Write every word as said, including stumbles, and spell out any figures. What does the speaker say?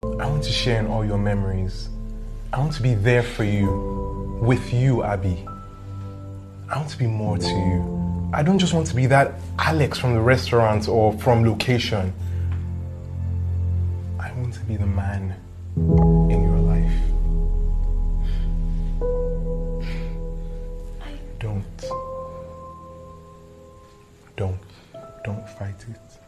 I want to share in all your memories. I want to be there for you, with you, Abby. I want to be more to you. I don't just want to be that Alex from the restaurant or from location. I want to be the man in your life. Don't. Don't. Don't fight it.